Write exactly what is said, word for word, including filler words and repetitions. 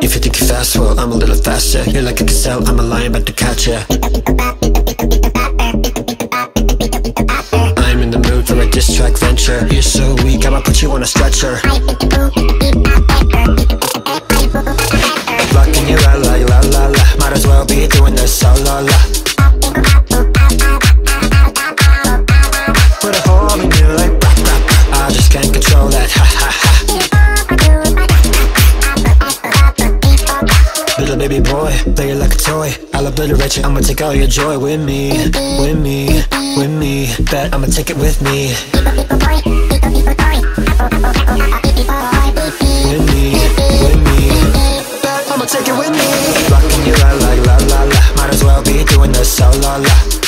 If you think you're fast, well, I'm a little faster. You're like a gazelle, I'm a lion about to catch ya. I'm in the mood for a diss track venture. You're so weak, I'ma put you on a stretcher. Rockin' you la la la la la. Might as well be doing this so la la. Put a hole in you like bah, bah, bah. I just can't control that, ha ha ha. Little baby boy, play it like a toy. I'll obliterate you, I'ma take all your joy with me. With me, with me, bet I'ma take it with me. With me, with me, bet I'ma take it with me. Rockin' you la la la la la. Might as well be doing this so la la.